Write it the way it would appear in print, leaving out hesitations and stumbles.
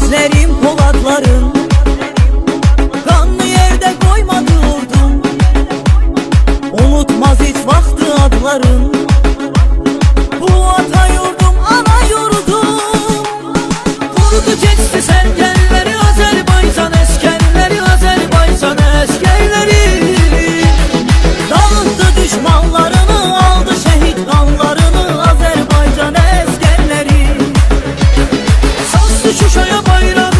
Gözlerim Polatların, kanlı yerde koymadı ordum. Unutmaz hiç vakti adların, bu ata yurdum, ana yurdum. Kurdu geçti sergenleri, Azerbaycan eskerleri, Azerbaycan eskerleri. Dağıttı düşmanlarını, aldı şehit kanlarını, Azerbaycan eskerleri. Sastı Şuşa'ya bayrak,